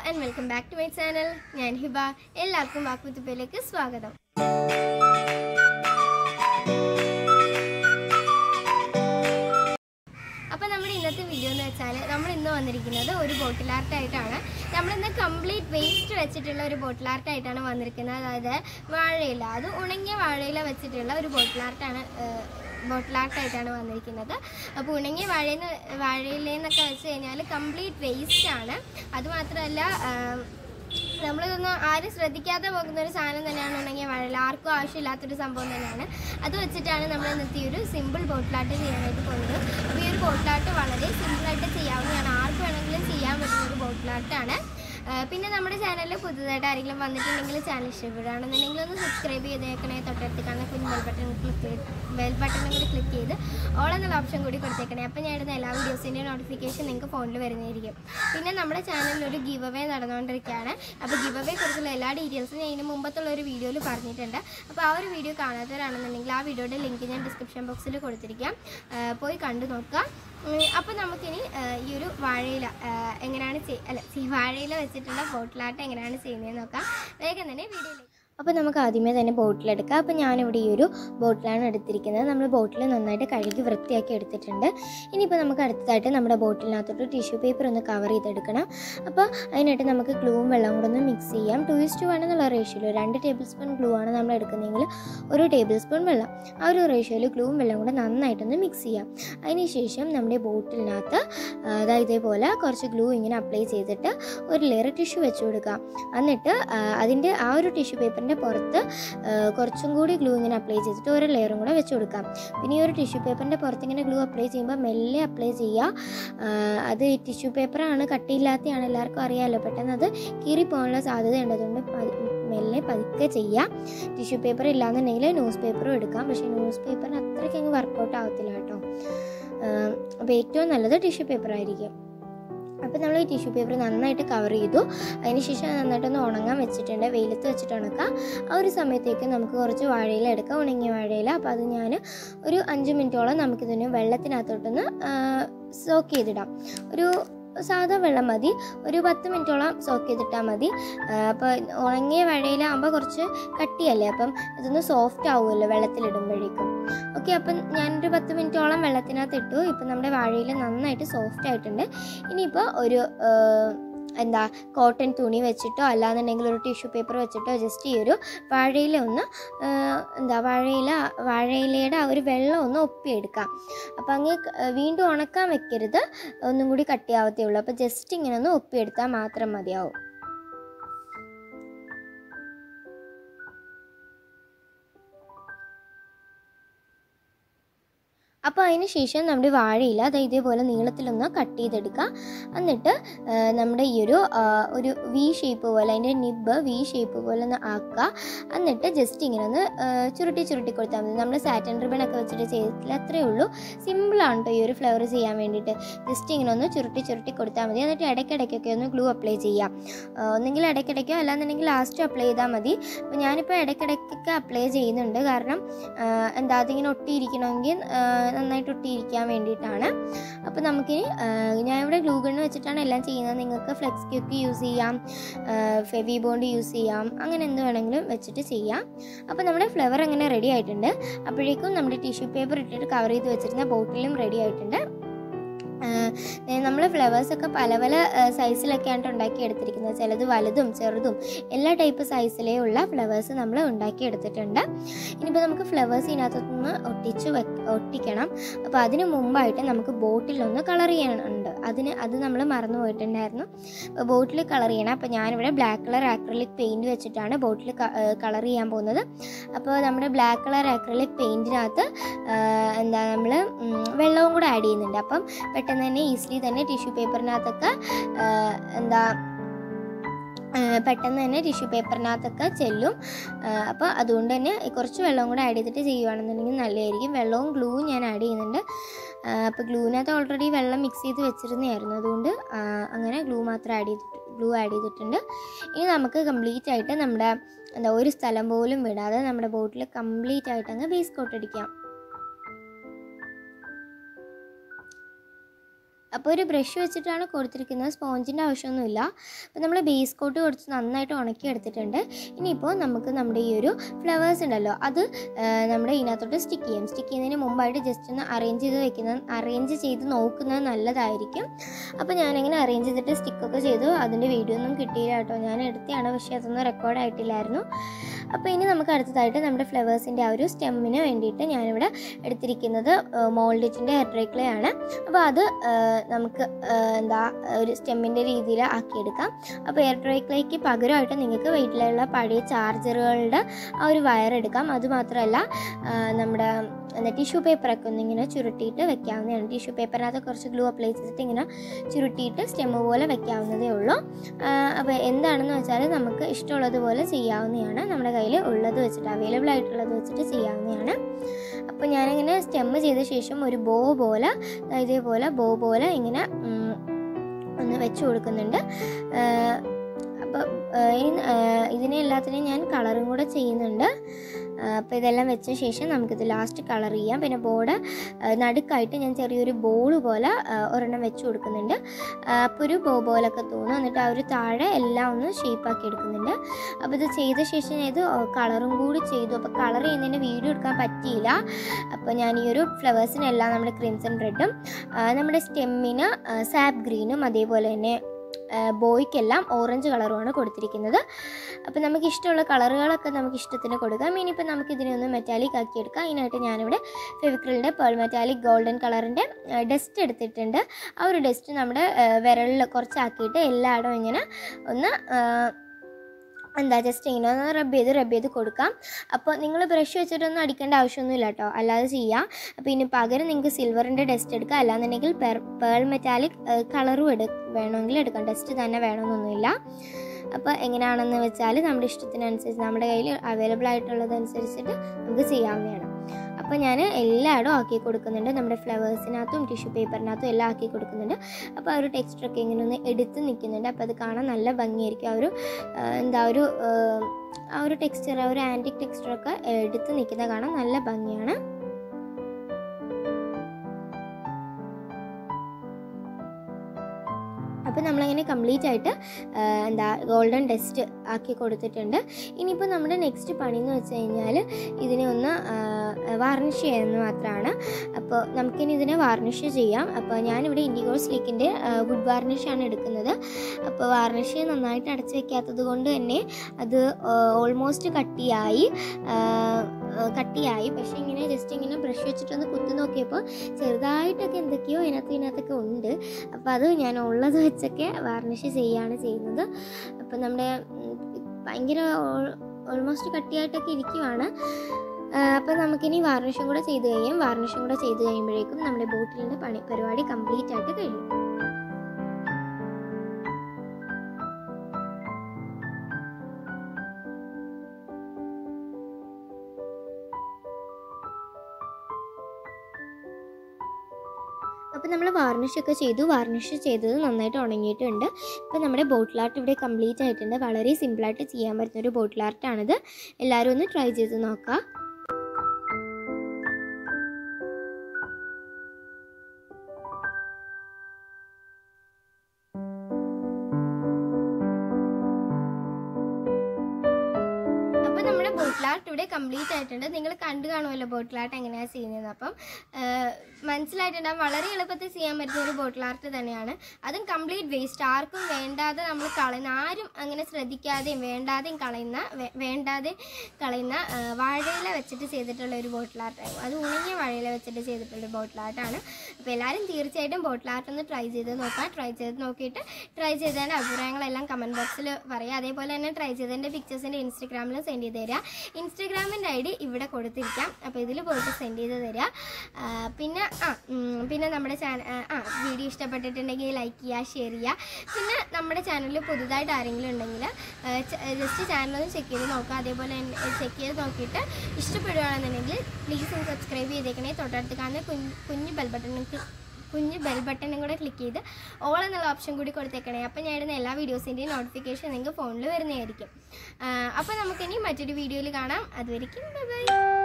and welcome back to my channel. ഞാൻ ഹിബ. എല്ലാവർക്കും വാക്കുത്തുപ്പയിലേക്ക് സ്വാഗതം. അപ്പോൾ നമ്മുടെ ഇന്നത്തെ വീഡിയോ എന്ന് വെച്ചാൽ നമ്മൾ ഇന്ന് വന്നിരിക്കുന്നത് ഒരു ബോട്ടിൽ ആർട്ട് ആയിട്ടാണ്. നമ്മളിന്ന് കംപ്ലീറ്റ് വേസ്റ്റ് വെച്ചിട്ടുള്ള ഒരു ബോട്ടിൽ ആർട്ട് ആയിട്ടാണ് വന്നിരിക്കുന്നത്. അതായത് വാഴയില, അത് ഉണങ്ങിയ വാഴയില വെച്ചിട്ടുള്ള ഒരു ബോട്ടിൽ ആർട്ടായിട്ടാണ് വന്നിരിക്കുന്നത്. അപ്പോൾ ഉണങ്ങിയ വാഴയിലെന്നൊക്കെ വെച്ച് കഴിഞ്ഞാൽ കംപ്ലീറ്റ് വേസ്റ്റ് ആണ്. അതുമാത്രമല്ല നമ്മളിതൊന്നും ആരും ശ്രദ്ധിക്കാതെ പോകുന്നൊരു സാധനം തന്നെയാണ് ഉണങ്ങിയ വാഴയില. ആർക്കും ആവശ്യമില്ലാത്തൊരു സംഭവം തന്നെയാണ്. അത് വെച്ചിട്ടാണ് നമ്മൾ ഇന്നത്തെ ഒരു സിമ്പിൾ ബോട്ടിൽ ആർട്ട് ചെയ്യാനായിട്ട് പോകുന്നത്. അപ്പോൾ ഈ ഒരു ബോട്ടിൽ ആർട്ട് വളരെ സിമ്പിളായിട്ട് ചെയ്യാവുന്നതാണ്. ആർക്ക് വേണമെങ്കിലും ചെയ്യാൻ പറ്റുന്ന ഒരു ബോട്ടിൽ ആർട്ടാണ്. പിന്നെ നമ്മുടെ ചാനലിൽ പുതുതായിട്ട് ആരെങ്കിലും വന്നിട്ടുണ്ടെങ്കിൽ ചാനൽ ഇഷ്ടപ്പെടുകയാണെന്നുണ്ടെങ്കിൽ ഒന്ന് സബ്സ്ക്രൈബ് ചെയ്തേക്കണേ. തൊട്ടടുത്ത് കാണുന്ന കുഞ്ഞ് ബെൽ ബട്ടൺ കൂടി ക്ലിക്ക് ചെയ്ത് ഓൾ എന്നുള്ള ഓപ്ഷൻ കൂടി കൊടുത്തേക്കണേ. അപ്പോൾ ഞാൻ ഇടുന്ന എല്ലാ വീഡിയോസിൻ്റെ നോട്ടിഫിക്കേഷൻ നിങ്ങൾക്ക് ഫോണിൽ വരുന്നതായിരിക്കും. പിന്നെ നമ്മുടെ ചാനലിൽ ഒരു ഗിവ് അവേ നടന്നുകൊണ്ടിരിക്കുകയാണ്. അപ്പോൾ ഗിവ് അവേ കുറിച്ചുള്ള എല്ലാ ഡീറ്റെയിൽസും ഞാൻ ഇതിന് മുമ്പത്തുള്ള ഒരു വീഡിയോയിൽ പറഞ്ഞിട്ടുണ്ട്. അപ്പോൾ ആ ഒരു വീഡിയോ കാണാത്തവരാണെന്നുണ്ടെങ്കിൽ ആ വീഡിയോയുടെ ലിങ്ക് ഞാൻ ഡിസ്ക്രിപ്ഷൻ ബോക്സിൽ കൊടുത്തിരിക്കാം, പോയി കണ്ടു നോക്കുക. അപ്പോൾ നമുക്കിനി ഈ ഒരു വാഴയില എങ്ങനെയാണ് വാഴയില വെച്ചിട്ടുള്ള ബോട്ടിൽ ആർട്ട് എങ്ങനെയാണ് ചെയ്യുന്നതെന്ന് നോക്കാം. വേഗം തന്നെ വീഡിയോയിലേക്ക്. അപ്പോൾ നമുക്ക് ആദ്യമേ തന്നെ ബോട്ടിലെടുക്കാം. അപ്പോൾ ഞാനിവിടെ ഈ ഒരു ബോട്ടിലാണ് എടുത്തിരിക്കുന്നത്. നമ്മൾ ബോട്ടിൽ നന്നായിട്ട് കഴുകി വൃത്തിയാക്കി എടുത്തിട്ടുണ്ട്. ഇനിയിപ്പോൾ നമുക്ക് അടുത്തതായിട്ട് നമ്മുടെ ബോട്ടിലിനകത്തോട്ട് ടിഷ്യൂ പേപ്പർ ഒന്ന് കവർ ചെയ്തെടുക്കണം. അപ്പോൾ അതിനായിട്ട് നമുക്ക് ഗ്ലൂവും വെള്ളം കൂടെ ഒന്ന് മിക്സ് ചെയ്യാം. 2:1 എന്നുള്ള റേഷ്യോയിൽ 2 ടേബിൾ സ്പൂൺ ഗ്ലൂ ആണ് നമ്മൾ എടുക്കുന്നതെങ്കിൽ 1 ടേബിൾ സ്പൂൺ വെള്ളം, ആ ഒരു റേഷ്യോയിൽ ഗ്ലൂവും വെള്ളം കൂടെ നന്നായിട്ടൊന്ന് മിക്സ് ചെയ്യാം. അതിനുശേഷം നമ്മുടെ ബോട്ടിലിനകത്ത് അതായത് ഇതേപോലെ കുറച്ച് ഗ്ലൂ ഇങ്ങനെ അപ്ലൈ ചെയ്തിട്ട് ഒരു ലെയർ ടിഷ്യൂ വെച്ച് കൊടുക്കാം. എന്നിട്ട് അതിൻ്റെ ആ ഒരു ടിഷ്യൂ പേപ്പറിൻ്റെ പുറത്ത് കുറച്ചും കൂടി ഗ്ലൂ ഇങ്ങനെ അപ്ലൈ ചെയ്തിട്ട് ഒരു ലെയറും കൂടെ വെച്ച് കൊടുക്കാം. പിന്നെ ഈ ഒരു ടിഷ്യൂ പേപ്പറിൻ്റെ പുറത്ത് ഇങ്ങനെ ഗ്ലൂ അപ്ലൈ ചെയ്യുമ്പോൾ മെല്ലെ അപ്ലൈ ചെയ്യുക. അത് ടിഷ്യൂ പേപ്പറാണ്, കട്ടിയില്ലാത്തതാണ്, എല്ലാവർക്കും അറിയാമല്ലോ. പെട്ടെന്ന് അത് കീറിപ്പോകാനുള്ള സാധ്യതയുണ്ട്. അതുകൊണ്ട് മെല്ലെ പതുക്കെ ചെയ്യുക. ടിഷ്യൂ പേപ്പർ ഇല്ലാന്നുണ്ടെങ്കിൽ ന്യൂസ് പേപ്പറും എടുക്കാം. പക്ഷേ ന്യൂസ് പേപ്പറിന് അത്രയ്ക്ക് അങ്ങ് വർക്കൗട്ട് ആവത്തില്ല കേട്ടോ. അപ്പോൾ ഏറ്റവും നല്ലത് ടിഷ്യൂ പേപ്പർ ആയിരിക്കും. അപ്പോൾ നമ്മൾ ഈ ടിഷ്യൂ പേപ്പർ നന്നായിട്ട് കവർ ചെയ്തു. അതിനുശേഷം നന്നായിട്ടൊന്ന് ഉണങ്ങാൻ വെച്ചിട്ടുണ്ട്, വെയിലത്ത് വെച്ചിട്ട് ഉണക്കാം. ആ ഒരു സമയത്തേക്ക് നമുക്ക് കുറച്ച് വാഴയില എടുക്കാം, ഉണങ്ങിയ വാഴയില. അപ്പോൾ അത് ഞാൻ ഒരു 5 മിനിറ്റോളം നമുക്കിതിന് വെള്ളത്തിനകത്തോട്ടൊന്ന് സോക്ക് ചെയ്തിടാം. ഒരു സാധാ വെള്ളം മതി, ഒരു 10 മിനിറ്റോളം സോക്ക് ചെയ്തിട്ടാൽ മതി. അപ്പോൾ ഉണങ്ങിയ വാഴയിലാകുമ്പോൾ കുറച്ച് കട്ടിയല്ലേ, അപ്പം ഇതൊന്ന് സോഫ്റ്റ് ആവുമല്ലോ വെള്ളത്തിലിടുമ്പോഴേക്കും. ഓക്കെ, അപ്പം ഞാനൊരു 10 മിനിറ്റോളം വെള്ളത്തിനകത്ത് ഇട്ടു. ഇപ്പം നമ്മുടെ വാഴയില നന്നായിട്ട് സോഫ്റ്റ് ആയിട്ടുണ്ട്. ഇനിയിപ്പോൾ ഒരു കോട്ടൺ തുണി വെച്ചിട്ടോ അല്ലാന്നുണ്ടെങ്കിൽ ഒരു ടിഷ്യൂ പേപ്പർ വെച്ചിട്ടോ ജസ്റ്റ് ഈ ഒരു വാഴയില ഒന്ന് വാഴയിലയുടെ ആ ഒരു വെള്ളം ഒന്ന് ഒപ്പിയെടുക്കാം. അപ്പം അങ്ങ് വീണ്ടും ഉണക്കാൻ വെക്കരുത്, ഒന്നും കൂടി കട്ടിയാവത്തേ ഉള്ളൂ. അപ്പോൾ ജസ്റ്റ് ഇങ്ങനെ ഒന്ന് ഒപ്പിയെടുത്താൽ മാത്രം മതിയാവും. അപ്പോൾ അതിന് ശേഷം നമ്മുടെ വാഴയില ഇതേപോലെ നീളത്തിലൊന്ന് കട്ട് ചെയ്തെടുക്കുക. എന്നിട്ട് നമ്മുടെ ഈ ഒരു വി ഷേപ്പ് പോലെ, അതിൻ്റെ നിബ്ബ് വി ഷേപ്പ് പോലെ ഒന്ന് ആക്കുക. എന്നിട്ട് ജസ്റ്റ് ഇങ്ങനെ ഒന്ന് ചുരുട്ടി കൊടുത്താൽ മതി. നമ്മൾ സാറ്റൻ റിബണൊക്കെ വെച്ചിട്ട് ചെയ്തിട്ടില്ല, അത്രയേ ഉള്ളൂ. സിമ്പിളാണ് കേട്ടോ ഈ ഒരു ഫ്ലവർ ചെയ്യാൻ വേണ്ടിയിട്ട്. ജസ്റ്റ് ഇങ്ങനെ ഒന്ന് ചുരുട്ടി കൊടുത്താൽ മതി. എന്നിട്ട് ഇടയ്ക്കിടയ്ക്കൊക്കെ ഒന്ന് ഗ്ലൂ അപ്ലൈ ചെയ്യാം. ഒന്നെങ്കിൽ ഇടയ്ക്കിടയ്ക്കോ അല്ലാന്നുണ്ടെങ്കിൽ ലാസ്റ്റ് അപ്ലൈ ചെയ്താൽ മതി. അപ്പോൾ ഞാനിപ്പോൾ ഇടയ്ക്കിടയ്ക്കൊക്കെ അപ്ലൈ ചെയ്യുന്നുണ്ട്, കാരണം അതിങ്ങനെ ഒട്ടിയിരിക്കണമെങ്കിൽ നന്നായിട്ട് ഒട്ടിയിരിക്കാൻ വേണ്ടിയിട്ടാണ്. അപ്പോൾ നമുക്കിനി ഞാൻ ഇവിടെ ഗ്ലൂ ഗണ്ണ് വെച്ചിട്ടാണ് എല്ലാം ചെയ്യുന്നത്. നിങ്ങൾക്ക് ഫ്ലെക്സ് ക്യൂക്ക് യൂസ് ചെയ്യാം, ഫെവി ബോണ്ട് യൂസ് ചെയ്യാം, അങ്ങനെ എന്ത് വേണമെങ്കിലും വെച്ചിട്ട് ചെയ്യാം. അപ്പോൾ നമ്മുടെ ഫ്ലവർ അങ്ങനെ റെഡി ആയിട്ടുണ്ട്. അപ്പോഴേക്കും നമ്മുടെ ടിഷ്യൂ പേപ്പർ ഇട്ടിട്ട് കവർ ചെയ്ത് വെച്ചിരുന്ന ബോട്ടിലും റെഡി ആയിട്ടുണ്ട്. നമ്മൾ ഫ്ലവേഴ്സൊക്കെ പല സൈസിലൊക്കെയാണ് ഉണ്ടാക്കിയെടുത്തിരിക്കുന്നത്. ചിലത് വലുതും ചെറുതും എല്ലാ ടൈപ്പ് സൈസിലേ ഉള്ള ഫ്ലവേഴ്സ് നമ്മൾ ഉണ്ടാക്കിയെടുത്തിട്ടുണ്ട്. ഇനിയിപ്പോൾ നമുക്ക് ഫ്ലവേഴ്സ് ഇതിനകത്തൊന്ന് ഒട്ടിക്കണം. അപ്പോൾ അതിന് മുമ്പായിട്ട് നമുക്ക് ബോട്ടിലൊന്ന് കളർ ചെയ്യാനുണ്ട്. അത് നമ്മൾ മറന്നു പോയിട്ടുണ്ടായിരുന്നു. അപ്പോൾ ബോട്ടിൽ കളർ ചെയ്യണം. അപ്പോൾ ഞാനിവിടെ ബ്ലാക്ക് കളർ ആക്രിലിക് പെയിൻറ്റ് വെച്ചിട്ടാണ് ബോട്ടിൽ കളർ ചെയ്യാൻ പോകുന്നത്. അപ്പോൾ നമ്മുടെ ബ്ലാക്ക് കളർ ആക്രിലിക് പെയിൻറ്റിനകത്ത് നമ്മൾ വെള്ളവും കൂടെ ആഡ് ചെയ്യുന്നുണ്ട്. അപ്പം പെട്ടെന്ന് തന്നെ ഈസിലി തന്നെ ടിഷ്യൂ പേപ്പറിനകത്തൊക്കെ ചെല്ലും. അപ്പോൾ അതുകൊണ്ട് തന്നെ കുറച്ച് വെള്ളവും കൂടെ ആഡ് ചെയ്തിട്ട് ചെയ്യുകയാണെന്നുണ്ടെങ്കിൽ നല്ലതായിരിക്കും. വെള്ളവും ഗ്ലൂവും ഞാൻ ആഡ് ചെയ്യുന്നുണ്ട്. അപ്പോൾ ഗ്ലൂവിനകത്ത് ഓൾറെഡി വെള്ളം മിക്സ് ചെയ്ത് വെച്ചിരുന്നതായിരുന്നു, അതുകൊണ്ട് അങ്ങനെ ഗ്ലൂ ആഡ് ചെയ്തിട്ടുണ്ട്. ഇനി നമുക്ക് കംപ്ലീറ്റ് ആയിട്ട് നമ്മുടെ ഒരു സ്ഥലം പോലും വിടാതെ നമ്മുടെ ബോട്ടിൽ കംപ്ലീറ്റ് ആയിട്ട് അങ്ങ് ബേസ് കോട്ട് അടിക്കാം. അപ്പോൾ ഒരു ബ്രഷ് വെച്ചിട്ടാണ് കൊടുത്തിരിക്കുന്നത്, സ്പോഞ്ചിൻ്റെ ആവശ്യമൊന്നുമില്ല. അപ്പോൾ നമ്മൾ ബേസ് കോട്ട് കൊടുത്ത് നന്നായിട്ട് ഉണക്കി എടുത്തിട്ടുണ്ട്. ഇനിയിപ്പോൾ നമുക്ക് നമ്മുടെ ഈ ഒരു ഫ്ലവേഴ്സ് ഉണ്ടല്ലോ അത് നമ്മുടെ ഇതിനകത്തോട്ട് സ്റ്റിക്ക് ചെയ്യും. സ്റ്റിക്ക് ചെയ്യുന്നതിന് മുമ്പായിട്ട് ജസ്റ്റ് ഒന്ന് അറേഞ്ച് ചെയ്ത് നോക്കുന്നത് നല്ലതായിരിക്കും. അപ്പോൾ ഞാനിങ്ങനെ അറേഞ്ച് ചെയ്തിട്ട് സ്റ്റിക്കൊക്കെ ചെയ്തു. അതിൻ്റെ വീഡിയോ ഒന്നും കിട്ടിയില്ല കേട്ടോ, ഞാൻ എടുത്തതാണ്, പക്ഷേ അതൊന്നും റെക്കോർഡായിട്ടില്ലായിരുന്നു. അപ്പോൾ ഇനി നമുക്ക് അടുത്തതായിട്ട് നമ്മുടെ ഫ്ലവേഴ്സിൻ്റെ ആ ഒരു സ്റ്റെമ്മിന് വേണ്ടിയിട്ട് ഞാനിവിടെ എടുത്തിരിക്കുന്നത് മോൾഡിറ്റിൻ്റെ ഹെയർ ഡ്രൈ ക്ലേ ആണ്. അപ്പോൾ അത് നമുക്ക് ഒരു സ്റ്റെമ്മിൻ്റെ രീതിയിൽ ആക്കിയെടുക്കാം. അപ്പോൾ ഹെയർ ഡ്രൈ ക്ലേക്ക് പകരമായിട്ട് നിങ്ങൾക്ക് വീട്ടിലുള്ള പഴയ ചാർജറുകളുടെ ആ ഒരു വയർ എടുക്കാം. അതുമാത്രമല്ല നമ്മുടെ ടിഷ്യൂ പേപ്പറൊക്കെ ഒന്നിങ്ങനെ ചുരുട്ടിയിട്ട് വെക്കാവുന്നതാണ്. ടിഷ്യൂ പേപ്പറിനകത്ത് കുറച്ച് ഗ്ലൂ അപ്ലൈ ചെയ്തിട്ട് ഇങ്ങനെ ചുരുട്ടിയിട്ട് സ്റ്റെമ്മ് പോലെ വെക്കാവുന്നതേ ഉള്ളൂ. അപ്പോൾ എന്താണെന്ന് വെച്ചാൽ നമുക്ക് ഇഷ്ടമുള്ളതുപോലെ ചെയ്യാവുന്നതാണ്. നമ്മുടെ കയ്യിൽ ഉള്ളത് വെച്ചിട്ട്, അവൈലബിൾ ആയിട്ടുള്ളത് വെച്ചിട്ട് ചെയ്യാവുന്നതാണ്. അപ്പോൾ ഞാനിങ്ങനെ സ്റ്റെമ്മ് ചെയ്ത ശേഷം ഒരു ബോ പോലെ ഇതേപോലെ ബോ പോലെ ഇങ്ങനെ ഒന്ന് വെച്ച് കൊടുക്കുന്നുണ്ട്. അപ്പോൾ ഇതിനെ എല്ലാത്തിനെയും ഞാൻ കളറും കൂടെ ചെയ്യുന്നുണ്ട്. അപ്പോൾ ഇതെല്ലാം വെച്ച ശേഷം നമുക്കിത് ലാസ്റ്റ് കളർ ചെയ്യാം. പിന്നെ ബോർഡ് നടുക്കായിട്ട് ഞാൻ ചെറിയൊരു ബോൾ പോലെ ഒരെണ്ണം വെച്ച് കൊടുക്കുന്നുണ്ട്. അപ്പോൾ ഒരു ബോ ബോലൊക്കെ തോന്നും. എന്നിട്ട് ആ ഒരു താഴെ എല്ലാം ഒന്ന് ഷേപ്പാക്കി എടുക്കുന്നുണ്ട്. അപ്പോൾ ഇത് ചെയ്ത ശേഷം ഞാൻ ഇത് കളറും കൂടി ചെയ്തു. അപ്പോൾ കളർ ചെയ്യുന്നതിന് വീഡിയോ എടുക്കാൻ പറ്റിയില്ല. അപ്പോൾ ഞാൻ ഈ ഒരു ഫ്ലവേഴ്സിനെല്ലാം നമ്മുടെ ക്രിംസൺ റെഡും നമ്മുടെ സ്റ്റെമ്മിന് സാപ്പ് ഗ്രീനും അതേപോലെ തന്നെ ബോയ്ക്കെല്ലാം ഓറഞ്ച് കളറുമാണ് കൊടുത്തിരിക്കുന്നത്. അപ്പോൾ നമുക്ക് ഇഷ്ടമുള്ള കളറുകളൊക്കെ നമുക്ക് ഇഷ്ടത്തിന് കൊടുക്കാം. ഇനിയിപ്പോൾ നമുക്ക് ഇതിനെ ഒന്ന് മെറ്റാലിക് ആക്കിയെടുക്കാം. അതിനായിട്ട് ഞാനിവിടെ ഫെവിക്രിലിൻ്റെ പേൾ മെറ്റാലിക് ഗോൾഡൻ കളറിൻ്റെ ഡസ്റ്റ് എടുത്തിട്ടുണ്ട്. ആ ഒരു ഡസ്റ്റ് നമ്മുടെ വിരലിൽ കുറച്ചാക്കിയിട്ട് എല്ലായിടവും ഇങ്ങനെ ഒന്ന് ജസ്റ്റ് ഇങ്ങനെ ഒന്ന് റബ്ബ് ചെയ്ത് കൊടുക്കാം. അപ്പോൾ നിങ്ങൾ ബ്രഷ് വെച്ചിട്ടൊന്നും അടിക്കേണ്ട ആവശ്യമൊന്നുമില്ല കേട്ടോ, അല്ലാതെ ചെയ്യാം. അപ്പോൾ ഇനി പകരം നിങ്ങൾക്ക് സിൽവറിൻ്റെ ഡസ്റ്റ് എടുക്കാം, അല്ലാന്നുണ്ടെങ്കിൽ പേൾ മെറ്റാലിക് കളറും വേണമെങ്കിൽ എടുക്കാം. ഡസ്റ്റ് തന്നെ വേണമെന്നൊന്നുമില്ല. അപ്പോൾ എങ്ങനെയാണെന്ന് വെച്ചാൽ നമ്മുടെ ഇഷ്ടത്തിനനുസരിച്ച്, നമ്മുടെ കയ്യിൽ അവൈലബിൾ ആയിട്ടുള്ളതനുസരിച്ചിട്ട് നമുക്ക് ചെയ്യാവുന്നതാണ്. അപ്പോൾ ഞാൻ എല്ലായിടും ആക്കി കൊടുക്കുന്നുണ്ട്. നമ്മുടെ ഫ്ലവേഴ്സിനകത്തും ടിഷ്യൂ പേപ്പറിനകത്തും എല്ലാം ആക്കി കൊടുക്കുന്നുണ്ട്. അപ്പോൾ ആ ഒരു ടെക്സ്ചറൊക്കെ ഇങ്ങനെ ഒന്ന് എടുത്ത് നിൽക്കുന്നുണ്ട്. അപ്പോൾ അത് കാണാൻ നല്ല ഭംഗിയായിരിക്കും. ആ ഒരു ടെക്സ്ചർ, ആ ഒരു ആൻറ്റിക് ടെക്സ്ചറൊക്കെ എടുത്ത് നിൽക്കുന്ന കാണാൻ നല്ല ഭംഗിയാണ്. അപ്പോൾ നമ്മളങ്ങനെ കംപ്ലീറ്റ് ആയിട്ട് ഗോൾഡൻ ഡസ്റ്റ് ആക്കി കൊടുത്തിട്ടുണ്ട്. ഇനിയിപ്പോൾ നമ്മുടെ നെക്സ്റ്റ് പണി എന്ന് വെച്ച് കഴിഞ്ഞാൽ ഇതിനെ ഒന്ന് വാർണിഷ് ചെയ്യുന്നത് മാത്രമാണ്. അപ്പോൾ നമുക്കിനി ഇതിനെ വാർണിഷ് ചെയ്യാം. അപ്പോൾ ഞാനിവിടെ ഇൻഡിഗോ സ്ലീക്കിൻ്റെ വുഡ് വാർണിഷാണ് എടുക്കുന്നത്. അപ്പോൾ വാർണിഷ് നന്നായിട്ട് അടച്ചു വയ്ക്കാത്തത് കൊണ്ട് തന്നെ അത് ഓൾമോസ്റ്റ് കട്ടിയായി. പക്ഷേ ഇങ്ങനെ ജസ്റ്റ് ഇങ്ങനെ ബ്രഷ് വെച്ചിട്ടൊന്ന് കുത്തി നോക്കിയപ്പോൾ ചെറുതായിട്ടൊക്കെ എന്തൊക്കെയോ ഇതിനകത്തൊക്കെ ഉണ്ട്. അപ്പോൾ അത് ഞാൻ ഉള്ളത് വെച്ചൊക്കെ വാർണിഷ് ചെയ്യുന്നത്. അപ്പോൾ നമ്മുടെ ഭയങ്കര ഓൾമോസ്റ്റ് കട്ടിയായിട്ടൊക്കെ ഇരിക്കുവാണ്. അപ്പോൾ നമുക്കിനി വാർണിഷും കൂടെ ചെയ്ത് കഴിയുമ്പോഴേക്കും നമ്മുടെ ബോട്ടിലിൻ്റെ പരിപാടി കംപ്ലീറ്റ് ആയിട്ട് കഴിയും. അപ്പോൾ നമ്മൾ വാർണിഷൊക്കെ ചെയ്തു. വാർണിഷ് ചെയ്തത് നന്നായിട്ട് ഉണങ്ങിയിട്ടുണ്ട്. ഇപ്പോൾ നമ്മുടെ ബോട്ടിൽ ആർട്ട് ഇവിടെ കംപ്ലീറ്റ് ആയിട്ടുണ്ട്. വളരെ സിമ്പിളായിട്ട് ചെയ്യാൻ പറ്റുന്നൊരു ബോട്ടിൽ ആർട്ടാണിത്. എല്ലാവരും ഒന്ന് ട്രൈ ചെയ്ത് നോക്കാം. ബോട്ടിൽ ആർട്ട് ഇവിടെ കംപ്ലീറ്റ് ആയിട്ടുണ്ട്. നിങ്ങൾ കണ്ടു കാണുമല്ലോ ബോട്ടിൽ ആർട്ട് എങ്ങനെയാണ് ചെയ്യുന്നത്. അപ്പം മനസ്സിലായിട്ടുണ്ടാകും. വളരെ എളുപ്പത്തിൽ ചെയ്യാൻ പറ്റുന്ന ഒരു ബോട്ടിൽ ആർട്ട് തന്നെയാണ്. അതും കംപ്ലീറ്റ് വേസ്റ്റ്, ആർക്കും വേണ്ടാതെ നമ്മൾ കളയുന്ന, ആരും അങ്ങനെ ശ്രദ്ധിക്കാതെയും വേണ്ടാതെ കളയുന്ന വാഴയില വെച്ചിട്ട് ചെയ്തിട്ടുള്ള ഒരു ബോട്ടിൽ ആർട്ട്. അത് ഉണങ്ങിയ വാഴയില വെച്ചിട്ട് ചെയ്തിട്ടുള്ള ബോട്ടിൽ ആർട്ടാണ്. അപ്പോൾ എല്ലാവരും തീർച്ചയായിട്ടും ബോട്ടിൽ ആർട്ട് ഒന്ന് ട്രൈ ചെയ്ത് നോക്കാം. ട്രൈ ചെയ്തതിൻ്റെ അഭിപ്രായങ്ങളെല്ലാം കമൻറ്റ് ബോക്സിൽ പറയുക. അതേപോലെ തന്നെ ട്രൈ ചെയ്തതിൻ്റെ പിക്ചേഴ്സിൻ്റെ ഇൻസ്റ്റഗ്രാമിലും സെൻഡ് ചെയ്ത് തരിക. ഇൻസ്റ്റഗ്രാമിൻ്റെ ID ഇവിടെ കൊടുത്തിരിക്കാം. അപ്പോൾ ഇതിൽ പോയിട്ട് സെൻഡ് ചെയ്ത് തരിക. പിന്നെ നമ്മുടെ വീഡിയോ ഇഷ്ടപ്പെട്ടിട്ടുണ്ടെങ്കിൽ ലൈക്ക് ചെയ്യുക, ഷെയർ ചെയ്യുക. പിന്നെ നമ്മുടെ ചാനലിൽ പുതുതായിട്ട് ആരെങ്കിലും ഉണ്ടെങ്കിൽ ജസ്റ്റ് ചാനലൊന്ന് ചെക്ക് ചെയ്ത് നോക്കുക. അതേപോലെ ചെക്ക് ചെയ്ത് നോക്കിയിട്ട് ഇഷ്ടപ്പെടുകയാണെന്നുണ്ടെങ്കിൽ പ്ലീസ് ഒന്ന് സബ്സ്ക്രൈബ് ചെയ്തേക്കണേ. തൊട്ടടുത്ത് കാണുന്ന കുഞ്ഞ് ബെൽ ബട്ടണും കൂടെ ക്ലിക്ക് ചെയ്ത് ഓൾ എന്നുള്ള ഓപ്ഷൻ കൂടി കൊടുത്തേക്കണേ. അപ്പോൾ ഞാൻ ഇടുന്ന എല്ലാ വീഡിയോസിൻ്റെയും നോട്ടിഫിക്കേഷൻ നിങ്ങൾക്ക് ഫോണിൽ വരുന്നതായിരിക്കും. അപ്പോൾ നമുക്കിനി മറ്റൊരു വീഡിയോയിൽ കാണാം. അതുവരെയ്ക്കും ബൈ ബൈ.